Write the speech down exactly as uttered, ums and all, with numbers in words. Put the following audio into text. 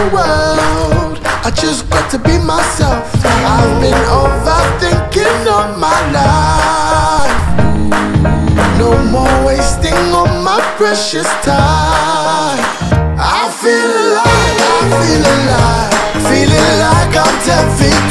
the world. I just got to be myself. I've been overthinking all my life. No more wasting all my precious time. I feel alive, I feel alive, feeling like I'm ten feet